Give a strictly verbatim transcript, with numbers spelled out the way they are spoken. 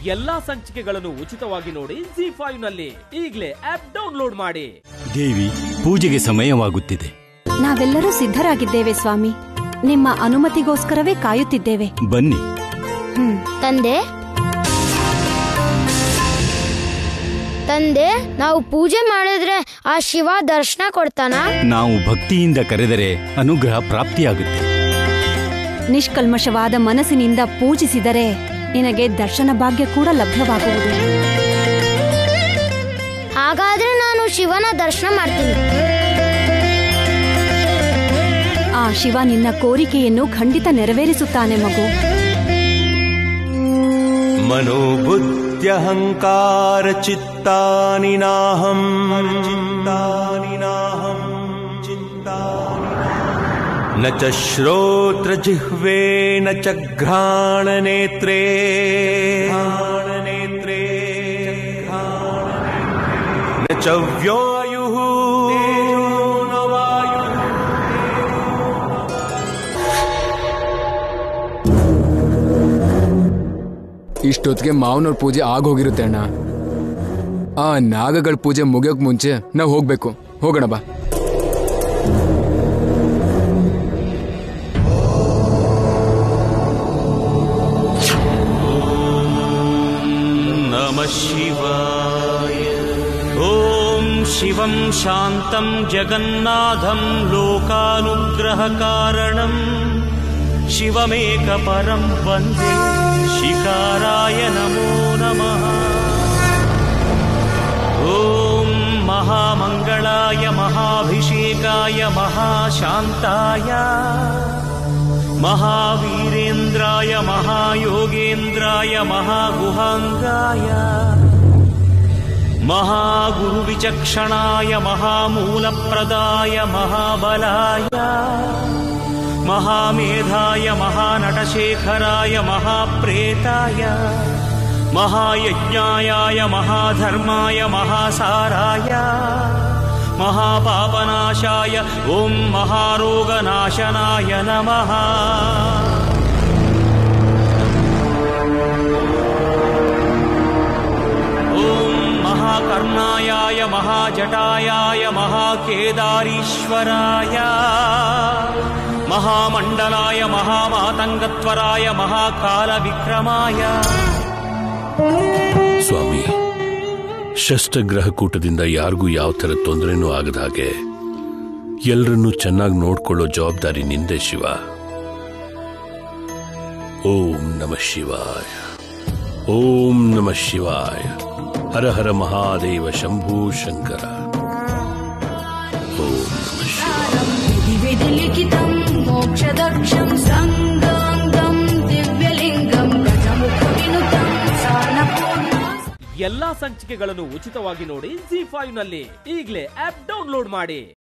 ಎಲ್ಲಾ ಸಂಚಿಕೆಗಳನ್ನು ಉಚಿತವಾಗಿ ನೋಡಿ ಜಿ ಫೈವ್ ನಲ್ಲಿ. ಈಗಲೇ ಆಪ್ ಡೌನ್ಲೋಡ್ ಮಾಡಿ. ದೇವಿ, ಪೂಜೆಗೆ ಸಮಯವಾಗುತ್ತಿದೆ. ನಾವೆಲ್ಲರೂ ಸಿದ್ಧರಾಗಿದ್ದೇವೆ ಸ್ವಾಮಿ. ನಿಮ್ಮ ಅನುಮತಿಗೋಸ್ಕರವೇ ಕಾಯುತ್ತಿದ್ದೇವೆ. ಬನ್ನಿ. ತಂದೆ ತಂದೆ ನಾವು ಪೂಜೆ ಮಾಡಿದ್ರೆ ಆ ಶಿವ ದರ್ಶನ ಕೊಡ್ತಾನ? ನಾವು ಭಕ್ತಿಯಿಂದ ಕರೆದರೆ ಅನುಗ್ರಹ ಪ್ರಾಪ್ತಿಯಾಗುತ್ತೆ. ನಿಷ್ಕಲ್ಮಶವಾದ ಮನಸ್ಸಿನಿಂದ ಪೂಜಿಸಿದರೆ ನಿನಗೆ ದರ್ಶನ ಭಾಗ್ಯ ಕೂಡ ಲಭ್ಯವಾಗುವುದು. ಹಾಗಾದ್ರೆ ನಾನು ಶಿವನ ದರ್ಶನ ಮಾಡ್ತೀನಿ. ಆ ಶಿವ ನಿನ್ನ ಕೋರಿಕೆಯನ್ನು ಖಂಡಿತ ನೆರವೇರಿಸುತ್ತಾನೆ ಮಗು. ಮನೋಬುದ್ಧ್ಯಹಂಕಾರ ಚಿತ್ತಾನಿ ನಾಹಂ ನ ಚ ಶ್ರೋತ್ರ ಜಿಹ್ವೇ ನ ಚ ಘ್ರಾಣ ನೇತ್ರೇ ನ ಚ ವ್ಯಾಯುಃ ನ ವಾಯುಃ. ಇಷ್ಟೊತ್ತಿಗೆ ಮಾವನವ್ರ ಪೂಜೆ ಆಗೋಗಿರುತ್ತೆ ಅಣ್ಣ. ಆ ನಾಗಗಳ ಪೂಜೆ ಮುಗಿಯೋಕ್ ಮುಂಚೆ ನಾವು ಹೋಗ್ಬೇಕು. ಹೋಗೋಣ ಬಾ. ನಮಃ ಶಿವಾಯ. ಓಂ ಶಿವಂ ಶಾಂತಂ ಜಗನ್ನಾಥಂ ಲೋಕಾನುಗ್ರಹ ಕಾರಣಂ ಶಿವಮೇಕ ಪರಂ ವಂದೇ ಶಿಕಾರಾಯ ನಮೋ ನಮಃ. ಓಂ ಮಹಾಮಂಗಳಾಯ ಮಹಾಭಿಷೇಕಾಯ ಮಹಾಶಾಂತಾಯ ಮಹಾವೀರೇಂದ್ರಾಯ ಮಹಾಯೋಗೇಂದ್ರಾಯ ಮಹಾಗುಹಾಂಗಾಯ ಮಹಾಗುರುವಿಚಕ್ಷಣಾಯ ಮಹಾಮೂಲಪ್ರದಾಯ ಮಹಾಬಲಾಯ ಮಹಾಮೇಧಾಯ ಮಹಾನಟಶೇಖರಾಯ ಮಹಾಪ್ರೇತಾಯ ಮಹಾಯಜ್ಞಾಯ ಮಹಾಧರ್ಮಾಯ ಮಹಾಸಾರಾಯ ಮಹಾಪಾಪನಾಶಾಯ ಓಂ ಮಹಾರೋಗನಾಶನಾಯ ನಮಃ. ಓಂ ಮಹಾಕರ್ಣಾಯ ಮಹಾಜಟಾಯ ಮಹಾಕೇದಾರೀಶ್ವರಾಯ ಮಹಾಮಂಡಲಾಯ ಮಹಾಮಾತಂಗತ್ವರಾಯ ಮಹಾಕಾಲವಿಕ್ರಮಾಯ. ಸ್ವಾಮಿ, ಶಸ್ತ್ರಗ್ರಹ ಕೂಟದಿಂದ ಯಾರಿಗೂ ಯಾವ ಥರ ತೊಂದರೆನೂ ಆಗದ ಹಾಗೆ ಎಲ್ಲರನ್ನೂ ಚೆನ್ನಾಗಿ ನೋಡ್ಕೊಳ್ಳೋ ಜವಾಬ್ದಾರಿ ನಿಂದೆ ಶಿವ. ಓಂ ನಮಃ ಶಿವಾಯ. ಓಂ ನಮಃ ಶಿವಾಯ. ಹರ ಹರ ಮಹಾದೇವ ಶಂಭೋ ಶಂಕರ. ಓಂ ನಮಃ ಶಿವಾಯ. ವಿಧಿಲಿಖಿತಂ ಮೋಕ್ಷದಕ್ಷಂ ಸಂಗಂಗಂ ದಿವ್ಯಲಿಂಗಂ ಗಜಮುಖ ವಿನುತಂ ಸಾನಪೂರ್ಣ. ಎಲ್ಲಾ ಸಂಚಿಕೆಗಳನ್ನು ಉಚಿತವಾಗಿ ನೋಡಿ ಜಿ ಫೈವ್ ನಲ್ಲಿ. ಈಗಲೇ ಆಪ್ ಡೌನ್ಲೋಡ್ ಮಾಡಿ.